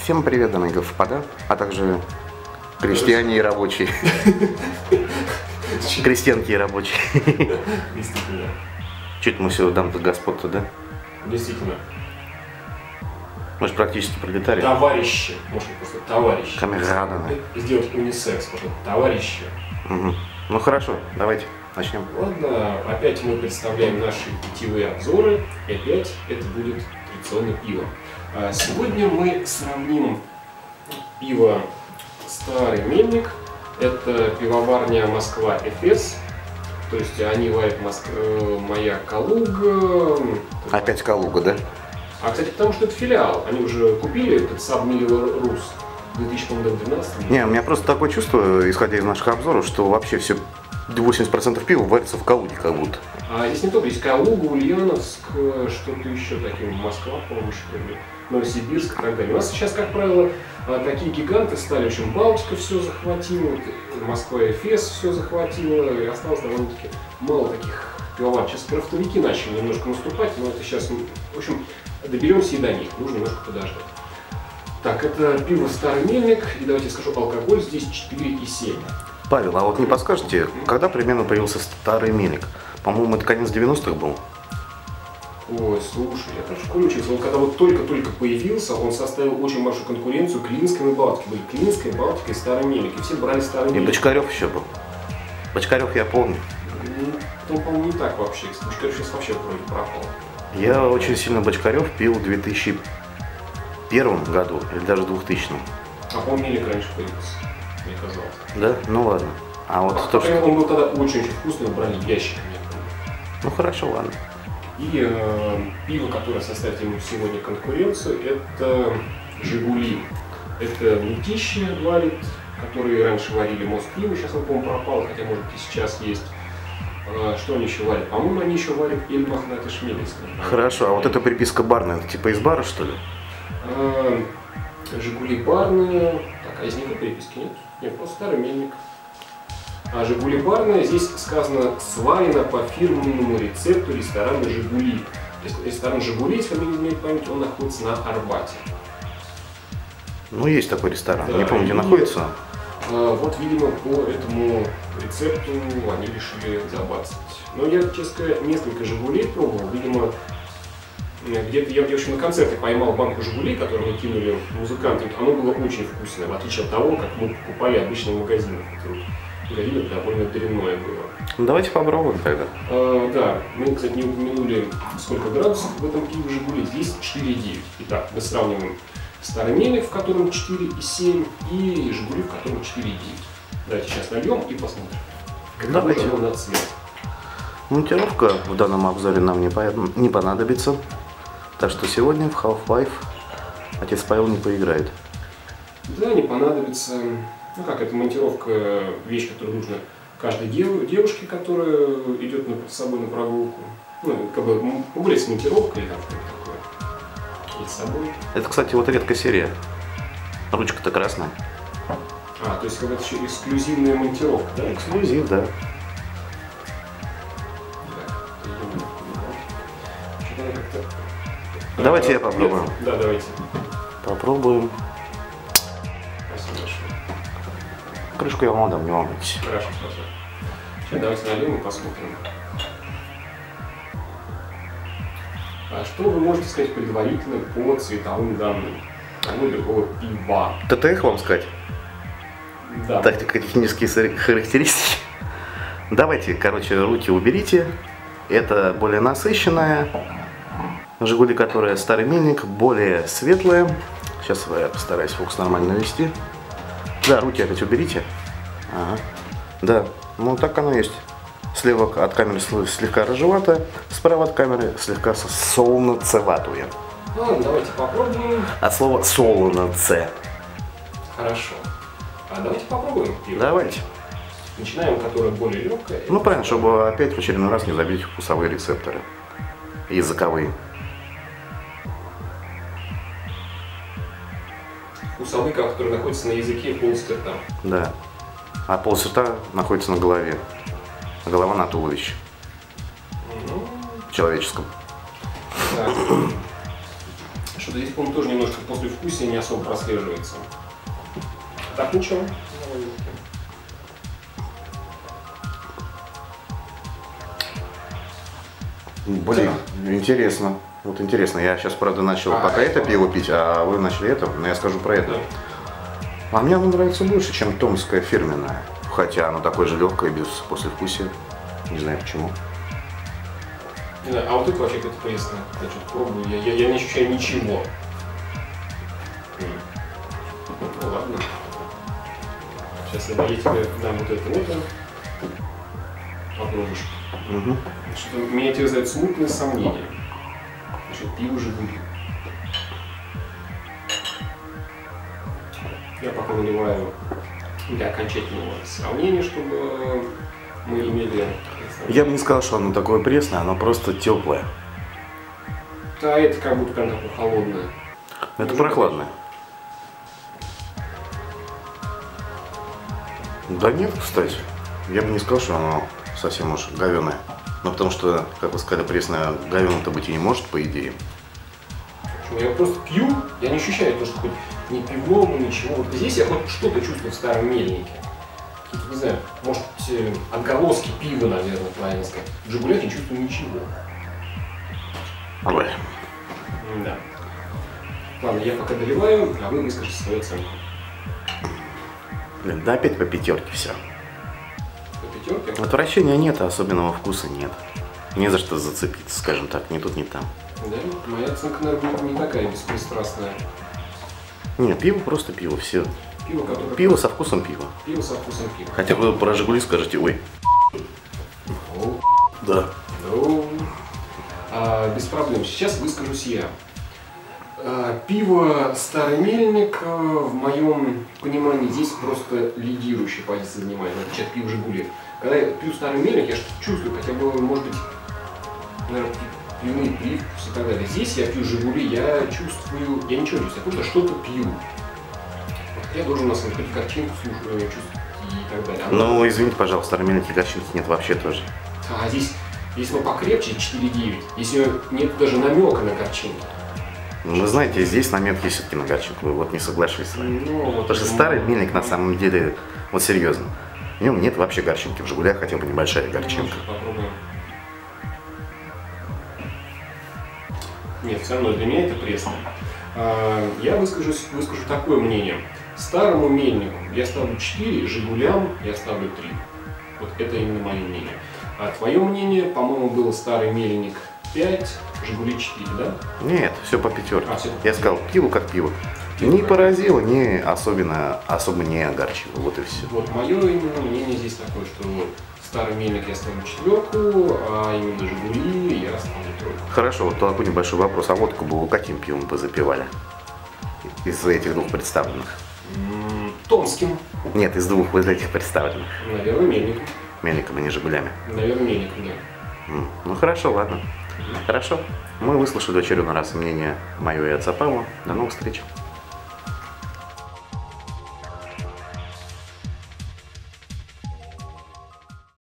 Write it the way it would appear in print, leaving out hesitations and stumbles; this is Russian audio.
Всем привет, дамы и господа, а также крестьяне и рабочие. Крестьянки и рабочие. Действительно. Чуть мы все дам-то господ-то, да? Действительно. Может, практически пролетарий. Товарищи. Может, просто товарищи. Камераданы. Сделать унисекс. Может, товарищи. Угу. Ну хорошо, давайте начнем. Ладно, опять мы представляем наши питьевые обзоры. И опять это будет традиционное пиво. Сегодня мы сравним пиво «Старый мельник». Это пивоварня Москва-Эфес. То есть они варят «Моя Калуга». Опять Калуга, да? А, кстати, потому что это филиал. Они уже купили этот Submill Рус в 2012. Не, у меня просто такое чувство, исходя из наших обзоров, что вообще все 80% пива варится в Калуге как будто. А здесь не только, есть Калуга, Ульяновск, что-то еще таким, Москва, по-моему, что ли, Новосибирск и так далее. У нас сейчас, как правило, такие гиганты стали, в общем, Балтика все захватила, Москва и Эфес все захватила, и осталось довольно-таки мало таких пивовар. Сейчас крафтовики начали немножко наступать, но это сейчас, в общем, доберемся и до них, нужно немножко подождать. Так, это пиво «Старый мельник», и давайте я скажу, алкоголь здесь 4,7. Павел, а вот не подскажете, когда примерно появился «Старый мельник»? По-моему, это конец 90-х был. Ой, слушай, я тоже в школе учился. Он когда вот только-только появился, он составил очень большую конкуренцию Клинскому и Балтике. Были Клинская, Балтика и «Старый мельник». И все брали «Старый мельник». И Бочкарев еще был. Бочкарев я помню. Ну, по-моему, не так вообще. Бочкарев сейчас вообще вроде пропал. Я очень сильно Бочкарев пил в 2001 году, или даже 2000. А по-моему, мельник раньше появился, мне казалось. Да? Ну ладно. А вот то, что... Он был тогда очень-очень вкусный, мы брали ящиками. Ну хорошо, ладно. И пиво, которое составит ему сегодня конкуренцию, это «Жигули». Это Мытищи варит, которые раньше варили Моспиво, сейчас он, по-моему, пропал, хотя, может быть, и сейчас есть. Что они еще варят? По-моему, они еще варят Эльмах на Ташмелевском. Хорошо, а вот эта приписка барная, это типа из бара, что ли? «Жигули» барные. Так, а из них приписки нет? Нет, просто «Старый мельник». А «Жигули» барная, здесь сказано, сварено по фирменному рецепту ресторана «Жигули». То есть ресторан «Жигули», если вы не изменяете память, он находится на Арбате. Ну, есть такой ресторан. Да, не помню, где находится. Вот, видимо, по этому рецепту они решили забацать. Но я, честно говоря, несколько «Жигулей» пробовал. Видимо, где-то я, в общем, на концерте поймал банку «Жигулей», которую мы кинули музыкантам. Оно было очень вкусное, в отличие от того, как мы покупали обычно в магазинах. Магазинах довольно дрянное было. Ну, давайте попробуем тогда. Да, мы, кстати, не упомянули, сколько градусов в этом пиве «Жигули». Здесь 4,9. Итак, мы сравниваем «Старый мельник», в котором 4,7, и «Жигули», в котором 4,9. Давайте сейчас нальем и посмотрим. Давайте. Какой на цвет. Монтировка в данном обзоре нам не понадобится. Так что сегодня в Half-Life отец Павел не поиграет. Да, не понадобится. Ну как, это монтировка, вещь, которую нужно каждой девушке, которая идет с собой на прогулку. Ну, как бы погулять с монтировкой или там что-то такое. Или с собой. Это, кстати, вот редкая серия. Ручка-то красная. А, то есть какая-то еще эксклюзивная монтировка, да? Эксклюзив, да. Давайте я попробую. Нет? Да, давайте. Попробуем. Спасибо большое. Крышку я вам отдам, не волнуйтесь. Хорошо, спасибо. Сейчас давайте нальем и посмотрим. А что вы можете сказать предварительно по цветовым данным того или другого пива? ТТХ вам сказать? Да. Тактико-технические характеристики. Давайте, короче, руки уберите. Это более насыщенная «Жигули», которая «Старый мельник», более светлая. Сейчас я постараюсь фокус нормально навести. Да, руки опять уберите. Ага. Да, ну так оно есть. Слева от камеры слегка рыжевато, справа от камеры слегка солоноцеватую. Ну, давайте попробуем. От слова солоноце. Хорошо. А давайте попробуем пиво. Давайте. Начинаем, которое более легкое. Ну правильно, чтобы опять в очередной раз не забить вкусовые рецепторы. Языковые. Вкусовые, которые находятся на языке, полости рта. Да. А полость рта находится на голове. А голова на туловище. Человеческом. Так. что-то здесь, по-моему, тоже немножко послевкусие не особо прослеживается. Так, ничего. Блин, интересно. Вот интересно, я сейчас, правда, начал пока это пиво пить, а вы начали это, но я скажу про это. Да. А мне оно нравится больше, чем томское фирменное. Хотя оно такое же легкое, без послевкусия. Не знаю почему. Не знаю, а вот это вообще какое-то пресное. Я что-то пробую, я не ощущаю ничего. Ну ладно. Сейчас я тебе дам вот это. Попробуешь. Угу. Что-то меня терзают смутные сомнения. Значит, пиво «Жигули». Я пока наливаю для окончательного сравнения, чтобы мы имели... Я бы не сказал, что оно такое пресное, оно просто теплое. Да, это как будто прям такое холодное. Это прохладное. Да нет, кстати. Я бы не сказал, что оно совсем уж говёное. Ну потому что, как вы сказали, пресное говёное-то быть и не может, по идее. Я просто пью, я не ощущаю то, что хоть ни пивного, ничего. Вот здесь я хоть что-то чувствую в старом мельнике. Какие-то, не знаю, может, отголоски пива, наверное, правильно сказать. В «Жигулях» не чувствую ничего. Ой. Да. Ладно, я пока доливаю, а вы выскажете свою оценку. Блин, да опять по пятерке все. По пятерке? Отвращения нет, а особенного вкуса нет. Не за что зацепиться, скажем так, ни тут, ни там. Да, моя оценка, наверное, будет не такая беспристрастная. Не, пиво просто пиво, все. Пиво, которое... Пиво со вкусом пива. Пиво со вкусом пива. Хотя вы про «Жигули» скажете, ой. Ну, Да. ну, без проблем. Сейчас выскажусь я. Пиво «Старый мельник» в моем понимании здесь просто лидирующая позиция занимает, в отличие от пива «Жигули». Когда я пью «Старый мельник», я что-то чувствую, хотя бы, может быть, наверное, пивный привкус и так далее. Здесь я пью «Жигули», я чувствую, я ничего не чувствую, я просто что-то пью. Я должен на самом деле картинку чувствовать и так далее. Ну, извините, пожалуйста, «Старый мельник» горчинки нет вообще тоже. А здесь, если мы покрепче, 4,9, если нет даже намека на горчинку. Вы знаете, здесь наметки все-таки на горчинку, вы вот не соглашусь с вами. Ну, вот Потому что «Старый мельник» на самом деле, вот серьезно, в нем нет вообще горчинки, в «Жигулях» хотя бы небольшая горчинка. Попробуем. Нет, все равно для меня это пресно. Я выскажу такое мнение. Старому мельнику я ставлю 4, «Жигулям» я ставлю 3. Вот это именно мое мнение. А твое мнение, по-моему, было «Старый мельник» 5, «Жигули» 4, да? Нет, все по пятерке. Всё. Я сказал, пиво как пиво. Не поразило, не особо не огорчило, вот и все. Вот мое именно мнение здесь такое, что «Старый мельник» я ставлю 4, а именно «Жигули» я ставлю 3. Хорошо, вот такой небольшой вопрос. А водку бы вы каким пивом бы запивали? Из этих двух представленных? Томским. Нет, из двух вот этих представленных. Наверное, мельником. Мельником, а не «Жигулями». Наверное, мельником, да. Ну хорошо, ладно. Хорошо. Мы выслушали в очередной раз мнение мое и отца Павла. До новых встреч.